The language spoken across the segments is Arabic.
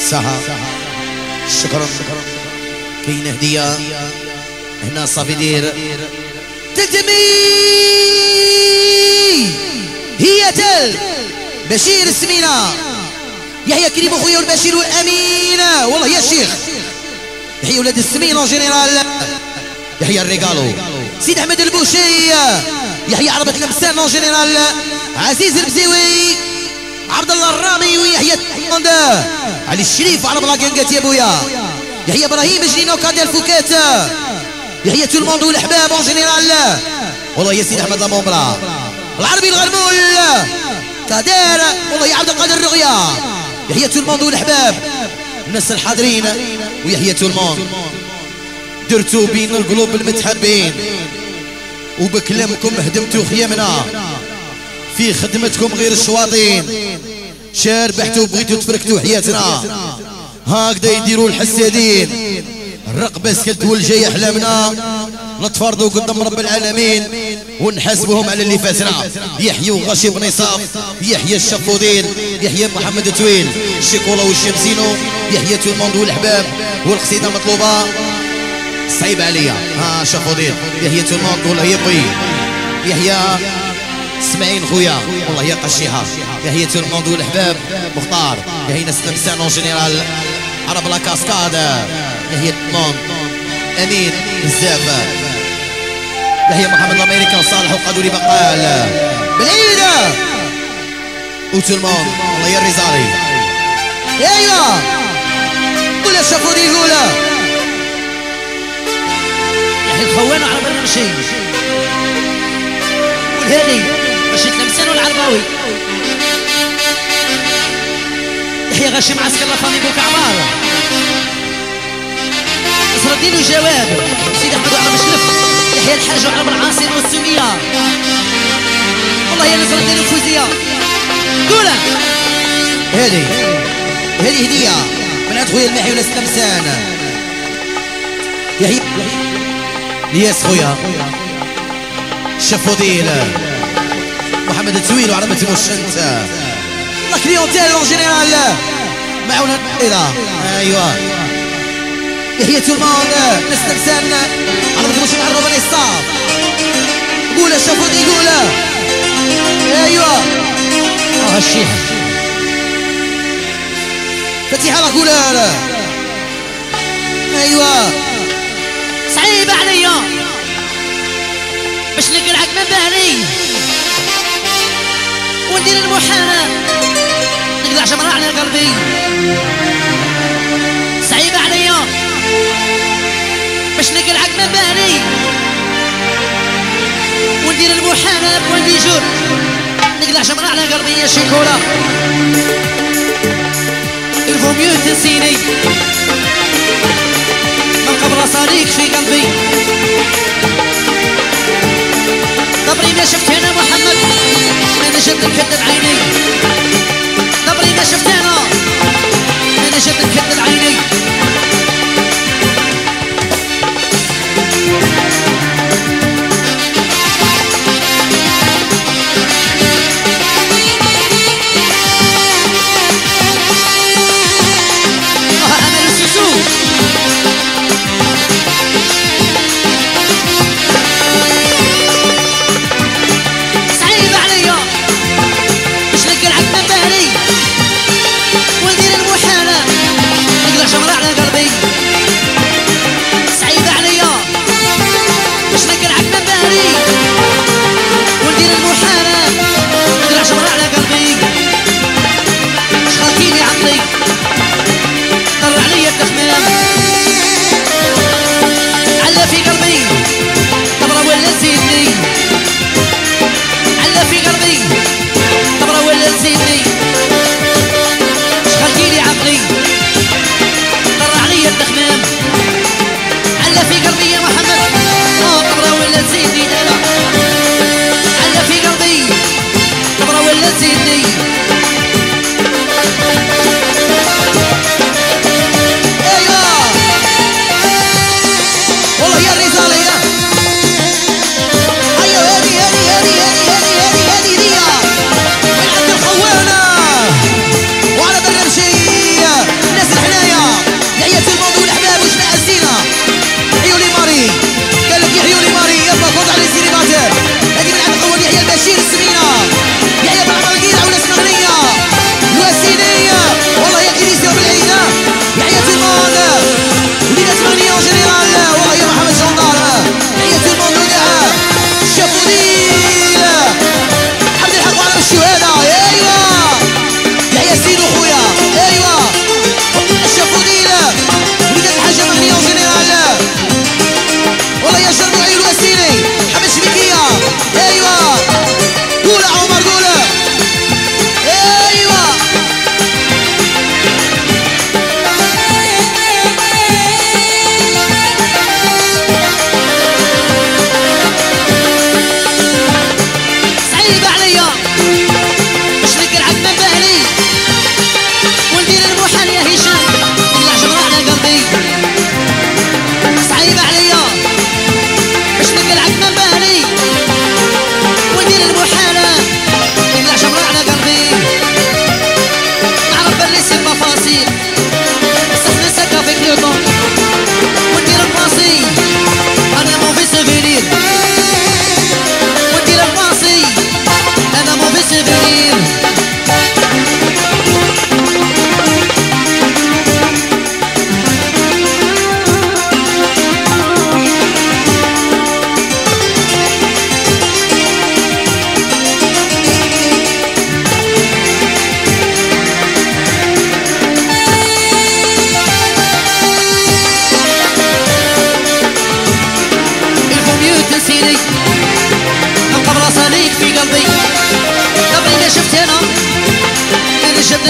ساعة. شكرا. كاين هدية هنا صافي دير تلتمي هي تل بشير السمينة يحيى كريم اخويا والبشير والامين والله يا شيخ يحيى ولاد السمينة جنرال يحيى الريغالو سيد احمد البوشي يحيى عربة لمسان جنرال عزيز البزيوي عبد الله الرامي ويحيى علي الشريف عرب لاكانكات يا بويا يحيى ابراهيم جنينو كادير فوكات يحيى تو الموند والاحباب اون جينيرال والله يا سيدي احمد لامومبرا العربي الغرمول كادير والله يا عبد القادر الرغيا يحيى تو الموند والاحباب الناس الحاضرين ويحيى تو الموند درتو بين القلوب المتحبين وبكلامكم هدمتوا خيامنا في خدمتكم غير الشواطين شاربحتوا بغيتوا تفركتوا حياتنا هكذا يديروا الحسادين الرقبة سكت والجاي أحلامنا نتفرضوا قدام رب العالمين ونحاسبهم على اللي فاتنا يحيى وغاشي بن صاف يحيى الشفودين يحيى محمد تويل الشيكولا والشمسينو يحيى تولموند والحباب والقصيدة مطلوبة صعيب عليا شفودين يحيى تولموند والله يبغي يحيى اسماعيل خويا والله يا قشيها يحيى تولموند والحباب مختار يحيى ناس لمسان اون جينيرال عرب لا كاسكاد يحيى تولموند امين بزاف يحيى محمد الامريكي وصالح وقادوري بقال بالعيد وتولموند والله يا الرزاري ايوا قول شافوني قول يحيى الخوان وعرب المنشي والهادي رشيد لمسان والعرباوي يحيى غاشي معسكر لافامي بوكعبار نصر الدين وجواد سيدي احمد وعرب شلف يحيى الحاج وعرب العاصر والسمية والله يا نصر الدين الفوزية قوله هذه هدية من عند خويا الماحي وناس لمسان يحيى الياس خويا شفوديل محمد التويل وعربة المشنت لا كليونتيل اون جينيرال معاونا الطيلة ايوا يحيى تولموند ناس لمسان عربة المشنت عربة بني الصاف قولها شفودي قولها ايوا الشيخ فتيحة الله قولها ايوا صعيب عليا باش نقلعك من بالي وندير المحاماة نقلع شمرة على قلبي صعيب عليا باش نقلعك من بالي وندير المحاماة بوالدي جور نقلع شمرة على قلبي يا شيكولا الفو ميو تنسيني من قبل صديق في قلبي دبري ما شفت هنا محمد ما نجد نكذب عيني دبري ما شفت هنا ما نجد نكذب عيني أمل السوسو صعيب عليا باش نقلعك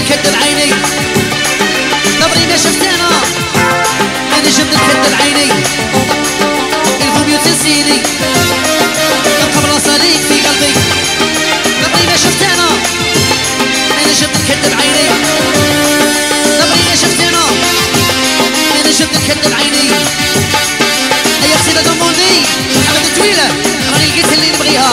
نكذب عيني دبري ما شفت انا ما نجم نكذب عيني الفم يتنسيني نبقى براساليك في قلبي دبري ما شفت انا ما نجم نكذب عيني دبري ما شفت انا ما نجم نكذب عيني هيا قصيدة دموندي حمد طويلة راني لقيت اللي نبغيها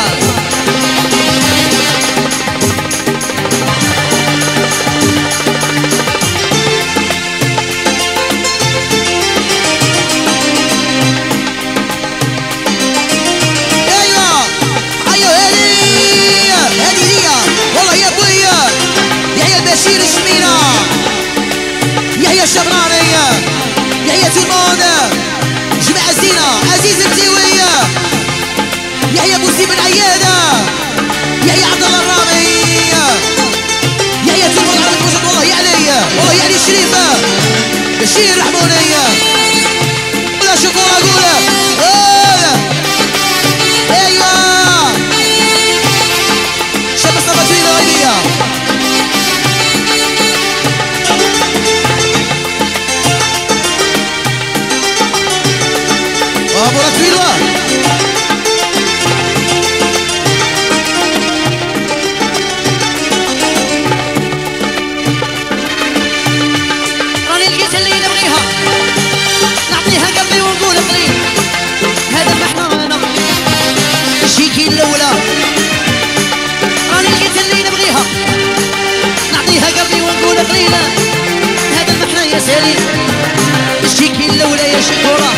بشير السمينة يحيى الشبراني يحيى تولموند جماعة الزينة عزيز البزيوية يحيى بوسي بن عيادة يحيى عبد الله الرامي يحيى تولموند عرفت موجود والله يعني الشريفة بشير رحمونية ولا شكورة قولة ايوه شاب الصفتين الغيبية ابو ركبيلوه راني لقيت اللي نبغيها نعطيها قلبي ونقول قليل هذا المحنانة الشيكي الاولى راني لقيت اللي نبغيها نعطيها قلبي ونقول قليلة هذا المحنى يا سليم الشيكي الاولى يا شكورة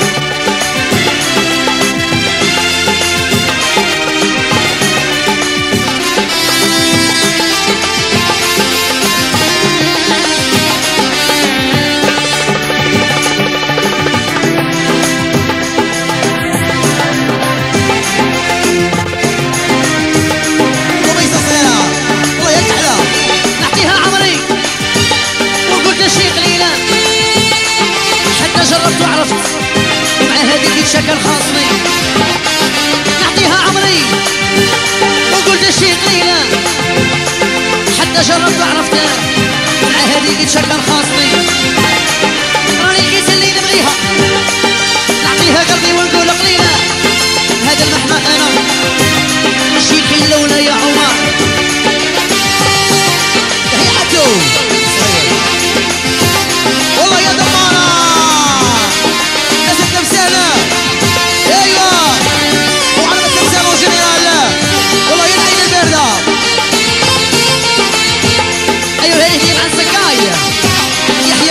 جربت وعرفت ومع هذيك يتشكل خاصني نعطيها عمري وقلت شي قليلة حتى جربت وعرفت ومع هذيك يتشكل خاصني راني لقيت اللي نبغيها نعطيها قلبي ونقول قليلة هذا المحنى انا شيكي الاولى يا عمر هي عدو والله يا ضمانة تمثالة ايوه وعلى التمثال وجنرال والله يا العين الباردة ايوه هذه عن سكاي يحيى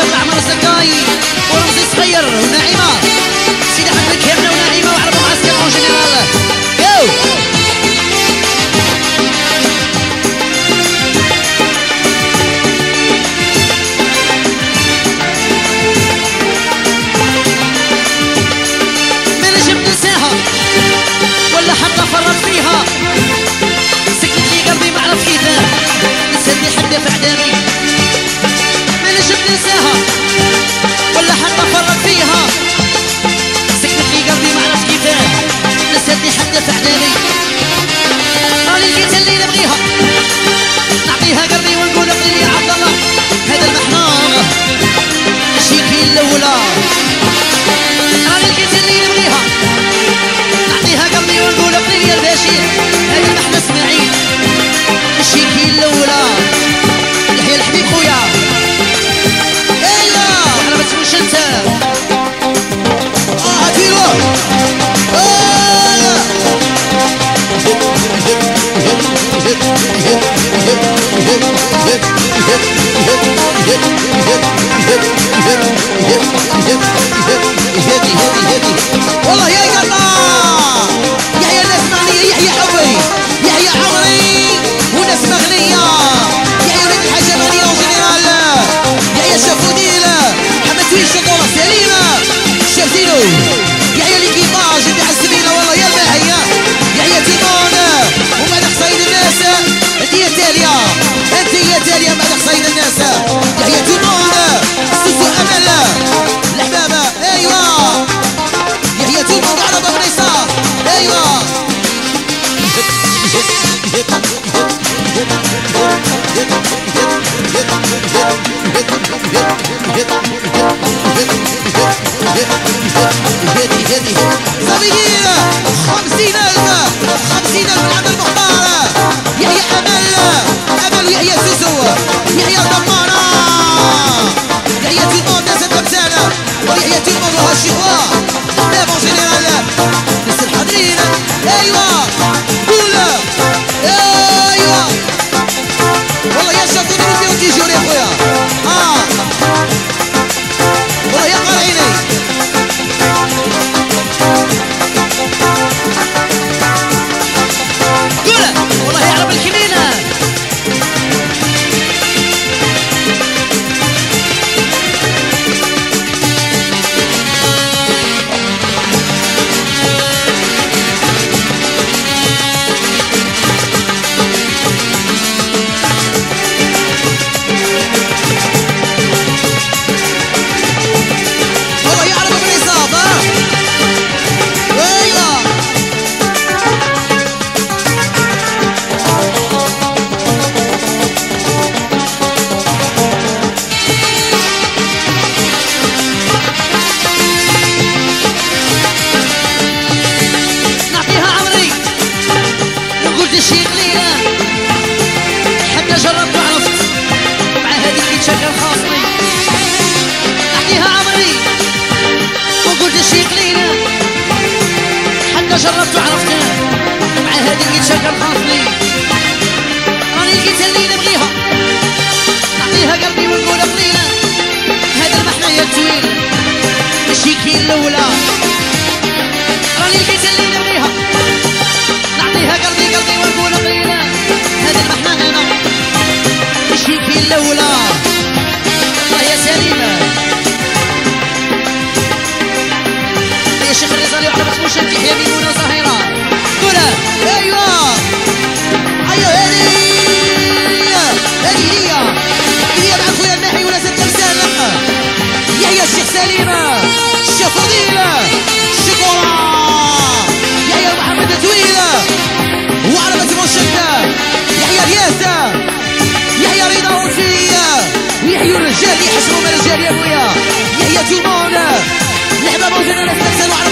هي الاولى الله يا سليمه يا شيخ الرزالي وعلى بس مشارك يحيى ميمونه وزهيره قولها ايوه ايوه هذه هي مع خويا الماحي ولا ست تمثال يحيى الشيخ سليمه الشيخ فضيله الشكورة يحيى محمد طويله وعربة مشكة يحيى رياسة يحيى رضا وفيه ويحيى الرجال يحشروا من الرجال يا خويا يحيى تومون الحباب وزينا نستمثل